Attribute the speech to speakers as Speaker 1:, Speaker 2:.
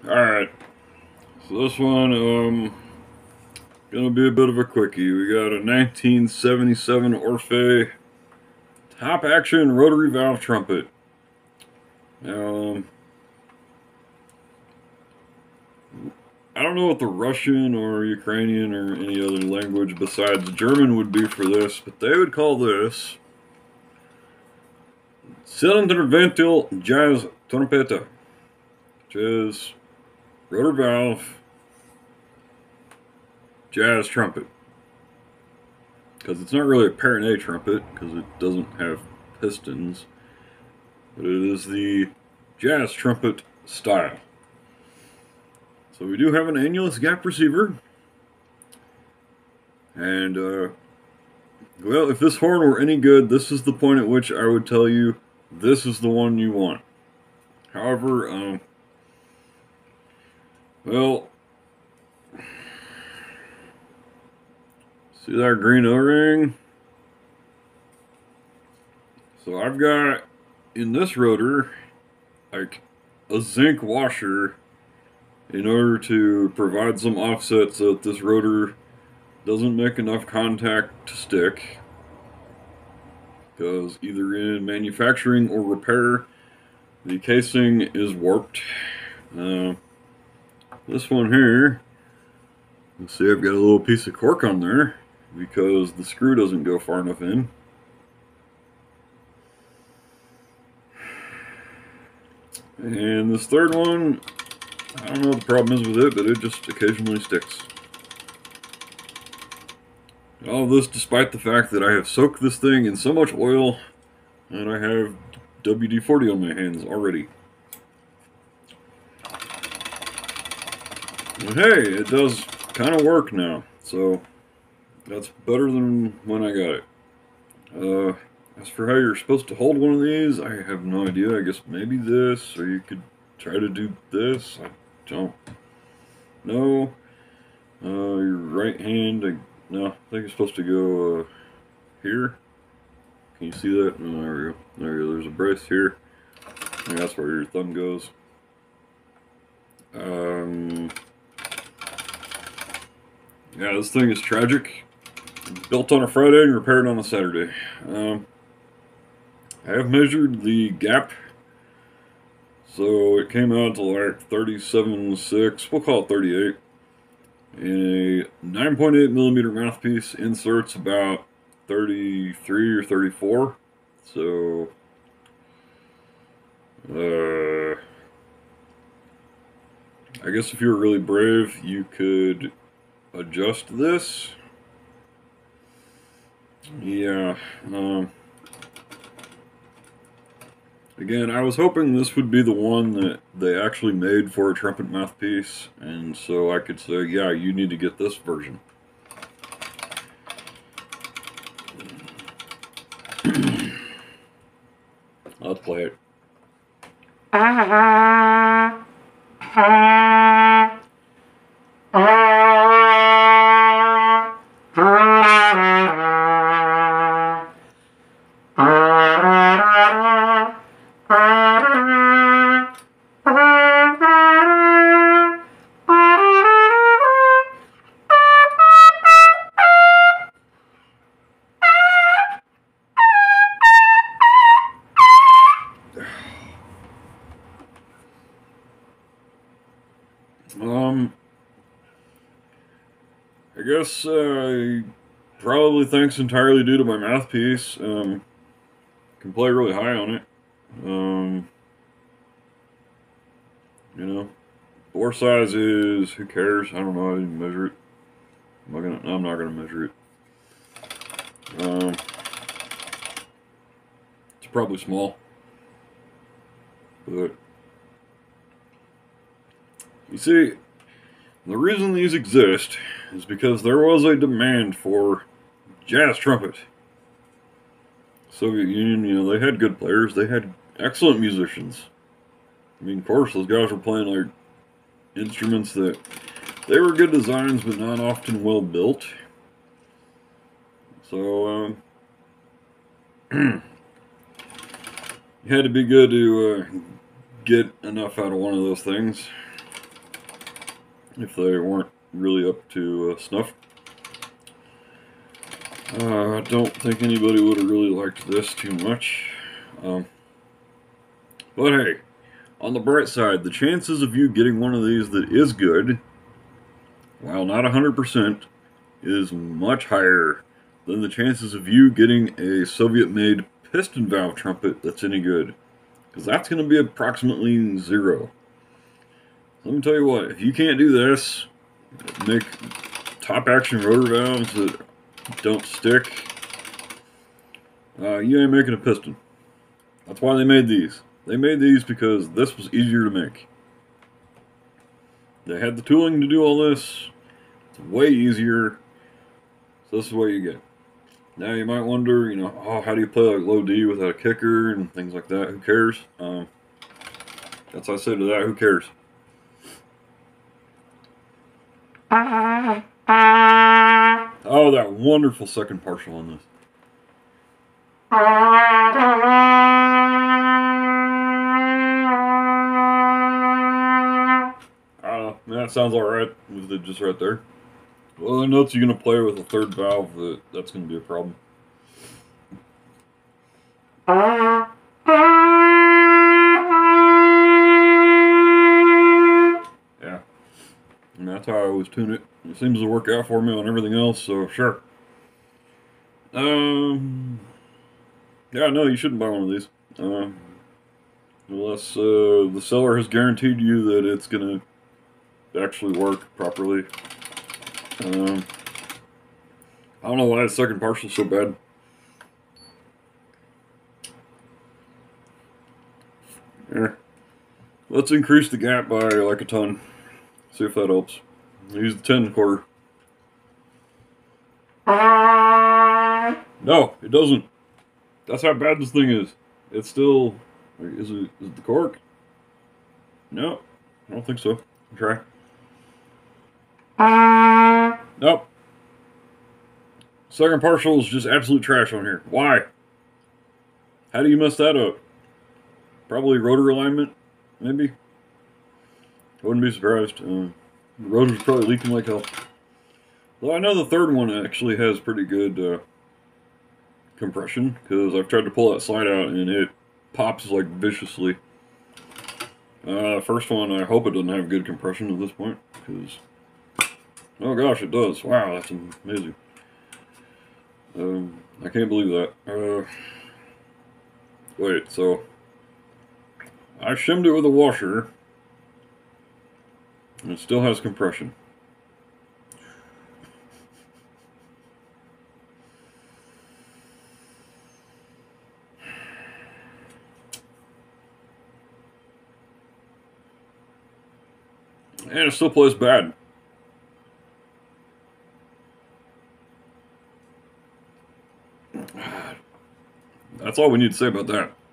Speaker 1: Alright, so this one, gonna be a bit of a quickie. We got a 1977 Orfei top action rotary valve trumpet. I don't know what the Russian or Ukrainian or any other language besides German would be for this, but they would call this Zylinderventil Jazz Trompete, which is rotor valve jazz trumpet. Because it's not really a Perronnet trumpet, because it doesn't have pistons, but it is the jazz trumpet style. So we do have an annulus gap receiver, and well, if this horn were any good, this is the point at which I would tell you this is the one you want. However, well, see that green O-ring? So I've got in this rotor like a zinc washer in order to provide some offset so that this rotor doesn't make enough contact to stick, because either in manufacturing or repair the casing is warped. This one here, let's see, I've got a little piece of cork on there because the screw doesn't go far enough in. And this third one, I don't know what the problem is with it, but it just occasionally sticks. All of this despite the fact that I have soaked this thing in so much oil and I have WD-40 on my hands already. But hey, it does kind of work now, so that's better than when I got it. As for how you're supposed to hold one of these, I have no idea. I guess maybe this, or you could try to do this. I don't know. Your right hand, no, I think it's supposed to go here. Can you see that? Oh, there we go. There we go. There's a brace here. I think that's where your thumb goes. Yeah, this thing is tragic. Built on a Friday and repaired on a Saturday. I have measured the gap, so it came out to like 37.6, we'll call it 38. And a 9.8 millimeter mouthpiece inserts about 33 or 34. So, I guess if you were really brave, you could adjust this. Yeah, again, I was hoping this would be the one that they actually made for a trumpet mouthpiece, and so I could say, yeah, you need to get this version. Let's play it. I guess probably thanks entirely due to my mouthpiece. Can play really high on it. You know, bore size is, who cares? I don't know. I didn't measure it. I'm not gonna measure it. It's probably small, but you see, the reason these exist is because there was a demand for jazz trumpet. Soviet Union, you know, they had good players. They had excellent musicians. I mean, of course, those guys were playing like instruments that they were good designs, but not often well built. So, you had to be good to get enough out of one of those things. if they weren't really up to snuff. I don't think anybody would have really liked this too much. But hey, on the bright side, the chances of you getting one of these that is good, while not 100%, is much higher than the chances of you getting a Soviet-made piston valve trumpet that's any good. Because that's going to be approximately 0. Let me tell you what, if you can't do this, make top action rotor valves that don't stick, you ain't making a piston. That's why they made these. They made these because this was easier to make. They had the tooling to do all this. It's way easier. So this is what you get. Now you might wonder, you know, oh, how do you play like low D without a kicker and things like that? Who cares? That's what I say to that. Who cares? Oh, that wonderful second partial on this. That sounds alright with it just right there. Well, the notes you're going to play with a third valve, that's going to be a problem. Yeah. And that's how I always tune it. It seems to work out for me on everything else, so sure. Yeah, no, you shouldn't buy one of these. Unless the seller has guaranteed you that it's going to actually work properly. I don't know why the second partial is so bad. Here. Let's increase the gap by like a ton. See if that helps. Use the 10 1/4. No, it doesn't. That's how bad this thing is. It's still... Is it the cork? No, I don't think so. Try. Nope. Second partial is just absolute trash on here. Why? How do you mess that up? Probably rotor alignment, maybe? I wouldn't be surprised. The rotor's probably leaking like hell. Though I know the third one actually has pretty good compression, because I've tried to pull that slide out and it pops like viciously. First one, I hope it doesn't have good compression at this point, because... Oh gosh, it does. Wow, that's amazing. I can't believe that. Wait, so... I shimmed it with a washer, and it still has compression. And it still plays bad. That's all we need to say about that.